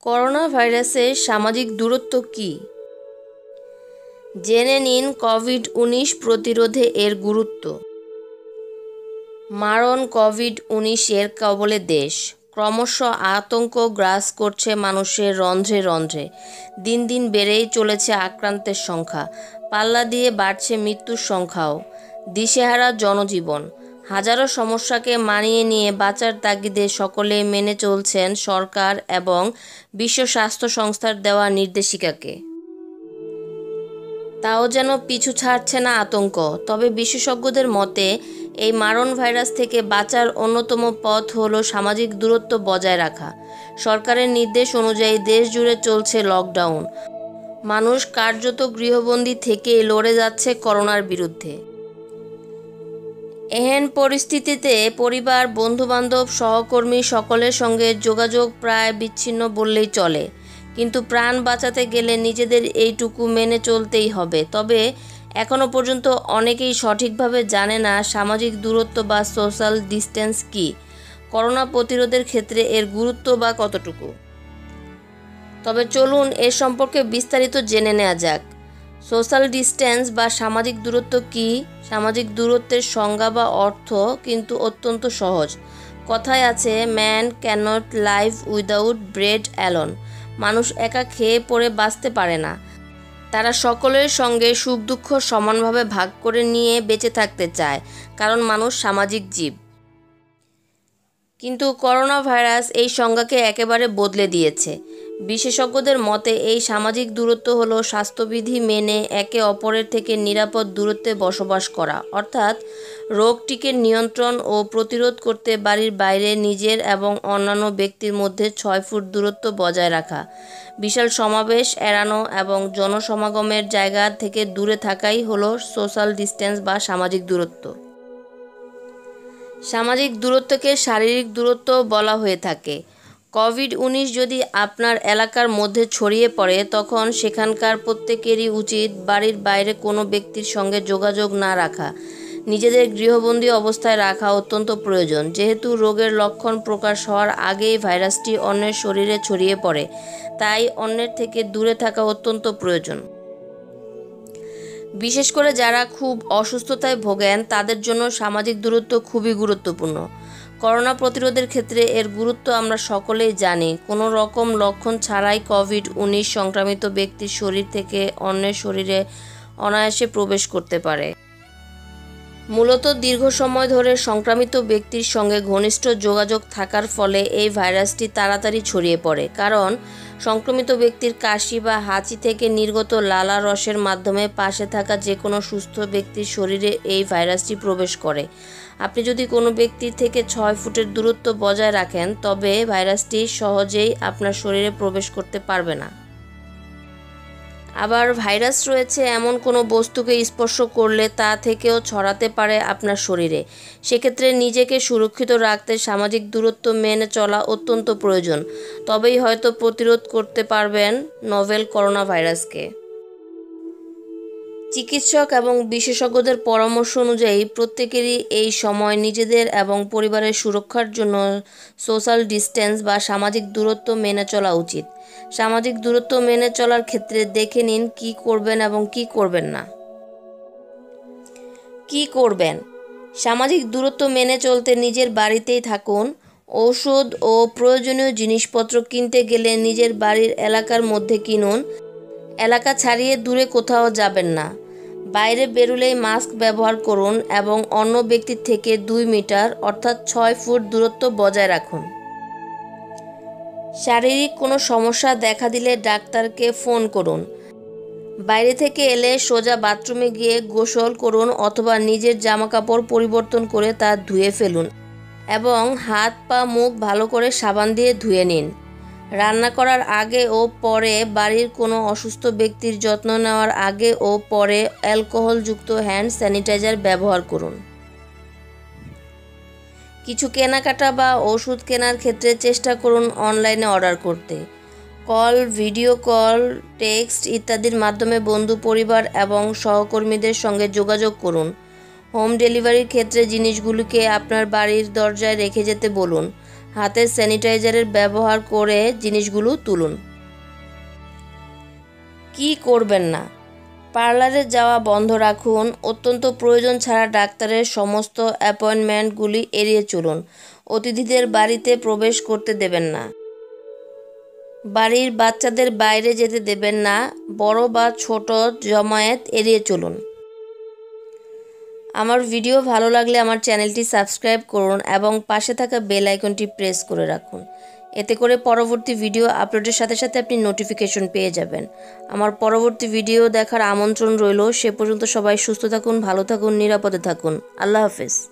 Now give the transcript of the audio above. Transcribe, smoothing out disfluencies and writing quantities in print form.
Corona ভাইরাসের সামাজিক দূরত্ব কী? জেনে নিন কোভিড-19 প্রতিরোধে এর গুরুত্ব। মারণ কোভিড-19-এর কবলে দেশ, ক্রমশ আতঙ্ক গ্রাস করছে মানুষের রন্ধ্রে রন্ধ্রে। দিন দিন বেড়েই চলেছে আক্রান্তের সংখ্যা, পাল্লা দিয়ে বাড়ছে মৃত্যুর সংখ্যাও। দিশেহারা জনজীবন, হাজারো সমস্যাকে মানিয়ে নিয়ে বাঁচার তাগিদে সকলে মেনে চলছেন সরকার এবং বিশ্ব স্বাস্থ্য সংস্থার দেওয়া নির্দেশিকাকে। তাও যেন পিছু ছাড়ছে না আতঙ্ক। তবে বিশেষজ্ঞদের মতে এই মারণ ভাইরাস থেকে বাঁচার অন্যতম পথ হলো সামাজিক দূরত্ব বজায় রাখা। সরকারের নির্দেশ অনুযায়ী দেশ জুড়ে চলছে লকডাউন। মানুষ কার্যত গৃহবন্দী থেকেই লড়ে যাচ্ছে করোনার বিরুদ্ধে। এহেন পরিস্থিতিতে পরিবার, বন্ধুবান্ধব, সহকর্মী সকলের সঙ্গে যোগাযোগ প্রায় বিচ্ছিন্ন বললেই চলে। কিন্তু প্রাণ বাঁচাতে গেলে নিজেদের এইটুকু মেনে চলতেই হবে। তবে এখনও পর্যন্ত অনেকেই সঠিকভাবে জানে না সামাজিক দূরত্ব বা সোশ্যাল ডিস্টেন্স কী, করোনা প্রতিরোধের ক্ষেত্রে এর গুরুত্ব বা কতটুকু। তবে চলুন এ সম্পর্কে বিস্তারিত জেনে নেওয়া যাক। সোশ্যাল ডিস্টেন্স বা সামাজিক দূরত্ব কী? সামাজিক দূরত্বের সংজ্ঞা বা অর্থ কিন্তু অত্যন্ত সহজ। কথায় আছে, man cannot live without bread alone. মানুষ একা খেয়ে পড়ে বাঁচতে পারে না। তারা সকলের সঙ্গে সুখ দুঃখ সমানভাবে ভাগ করে নিয়ে বেঁচে থাকতে চায়, কারণ মানুষ সামাজিক জীব। কিন্তু করোনা ভাইরাস এই সংজ্ঞাকে একেবারে বদলে দিয়েছে। বিশেষজ্ঞদের মতে এই সামাজিক দূরত্ব হলো স্বাস্থ্যবিধি মেনে একে অপরের থেকে নিরাপদ দূরত্বে বসবাস করা, অর্থাৎ রোগটিকে নিয়ন্ত্রণ ও প্রতিরোধ করতে বাড়ির বাইরে নিজের এবং অন্যান্য ব্যক্তির মধ্যে 6 ফুট দূরত্ব বজায় রাখা, বিশাল সমাবেশ এড়ানো এবং জনসমাগমের জায়গা থেকে দূরে থাকাই হলো সোশ্যাল ডিস্টেন্স বা সামাজিক দূরত্ব। সামাজিক দূরত্বকে শারীরিক দূরত্ব বলা হয়ে থাকে। কোভিড-19 যদি আপনার এলাকার মধ্যে ছড়িয়ে পড়ে, তখন সেখানকার প্রত্যেকেরই উচিত বাড়ির বাইরে কোনো ব্যক্তির সঙ্গে যোগাযোগ না রাখা, নিজেদের গৃহবন্দী অবস্থায় রাখা অত্যন্ত প্রয়োজন। যেহেতু রোগের লক্ষণ প্রকাশ হওয়ার আগেই ভাইরাসটি অন্যের শরীরে ছড়িয়ে পড়ে, তাই অন্যের থেকে দূরে থাকা অত্যন্ত প্রয়োজন। বিশেষ করে যারা খুব অসুস্থতায় ভোগেন তাদের জন্য সামাজিক দূরত্ব খুবই গুরুত্বপূর্ণ। করোনা প্রতিরোধের ক্ষেত্রে এর গুরুত্ব আমরা সকলেই জানি। কোনো রকম লক্ষণ ছাড়াই কোভিড-19 সংক্রামিত ব্যক্তির শরীর থেকে অন্যের শরীরে অনায়াসে প্রবেশ করতে পারে। মূলত দীর্ঘ সময় ধরে সংক্রামিত ব্যক্তির সঙ্গে ঘনিষ্ঠ যোগাযোগ থাকার ফলে এই ভাইরাসটি তাড়াতাড়ি ছড়িয়ে পড়ে, কারণ সংক্রমিত ব্যক্তির কাশি বা হাঁচি থেকে নির্গত লালা রসের মাধ্যমে পাশে থাকা যে কোনো সুস্থ ব্যক্তির শরীরে এই ভাইরাসটি প্রবেশ করে। আপনি যদি কোনো ব্যক্তির থেকে 6 ফুটের দূরত্ব বজায় রাখেন, তবে ভাইরাসটি সহজেই আপনার শরীরে প্রবেশ করতে পারবে না। আবার ভাইরাস রয়েছে এমন কোনো বস্তুকে স্পর্শ করলে তা থেকেও ছড়াতে পারে আপনার শরীরে। সেক্ষেত্রে নিজেকে সুরক্ষিত রাখতে সামাজিক দূরত্ব মেনে চলা অত্যন্ত প্রয়োজন। তবেই হয়তো প্রতিরোধ করতে পারবেন নভেল করোনা ভাইরাসকে। চিকিৎসক এবং বিশেষজ্ঞদের পরামর্শ অনুযায়ী প্রত্যেকেরই এই সময় নিজেদের এবং পরিবারের সুরক্ষার জন্য সোশ্যাল ডিস্টেন্স বা সামাজিক দূরত্ব মেনে চলা উচিত। সামাজিক দূরত্ব মেনে চলার ক্ষেত্রে দেখে নিন কী করবেন এবং কী করবেন না। কী করবেন? সামাজিক দূরত্ব মেনে চলতে নিজের বাড়িতেই থাকুন। ঔষধ ও প্রয়োজনীয় জিনিসপত্র কিনতে গেলে নিজের বাড়ির এলাকার মধ্যে কিনুন। এলাকা ছাড়িয়ে দূরে কোথাও যাবেন না। বাইরে বেরুলেই মাস্ক ব্যবহার করুন এবং অন্য ব্যক্তির থেকে 2 মিটার অর্থাৎ 6 ফুট দূরত্ব বজায় রাখুন। শারীরিক কোনো সমস্যা দেখা দিলে ডাক্তারকে ফোন করুন। বাইরে থেকে এলে সোজা বাথরুমে গিয়ে গোসল করুন অথবা নিজের জামাকাপড় পরিবর্তন করে তা ধুয়ে ফেলুন এবং হাত পা মুখ ভালো করে সাবান দিয়ে ধুয়ে নিন। রান্না করার আগে ও পরে, বাড়ির কোনো অসুস্থ ব্যক্তির যত্ন নেওয়ার আগে ও পরে অ্যালকোহলযুক্ত হ্যান্ড স্যানিটাইজার ব্যবহার করুন। কিছু কেনাকাটা বা ওষুধ কেনার ক্ষেত্রে চেষ্টা করুন অনলাইনে অর্ডার করতে। কল, ভিডিও কল, টেক্সট ইত্যাদির মাধ্যমে বন্ধু, পরিবার এবং সহকর্মীদের সঙ্গে যোগাযোগ করুন। হোম ডেলিভারির ক্ষেত্রে জিনিসগুলিকে আপনার বাড়ির দরজায় রেখে যেতে বলুন। হাতের স্যানিটাইজারের ব্যবহার করে জিনিসগুলো তুলুন। কি করবেন না? পার্লারে যাওয়া বন্ধ রাখুন। অত্যন্ত প্রয়োজন ছাড়া ডাক্তারের সমস্ত অ্যাপয়েন্টমেন্টগুলি এড়িয়ে চলুন। অতিথিদের বাড়িতে প্রবেশ করতে দেবেন না। বাড়ির বাচ্চাদের বাইরে যেতে দেবেন না। বড় বা ছোট জমায়েত এড়িয়ে চলুন। আমার ভিডিও ভালো লাগলে আমার চ্যানেলটি সাবস্ক্রাইব করুন এবং পাশে থাকা বেল আইকনটি প্রেস করে রাখুন। এতে করে পরবর্তী ভিডিও আপলোডের সাথে সাথে আপনি নোটিফিকেশন পেয়ে যাবেন। আমার পরবর্তী ভিডিও দেখার আমন্ত্রণ রইল। সে পর্যন্ত সবাই সুস্থ থাকুন, ভালো থাকুন, নিরাপদে থাকুন। আল্লাহ হাফেজ।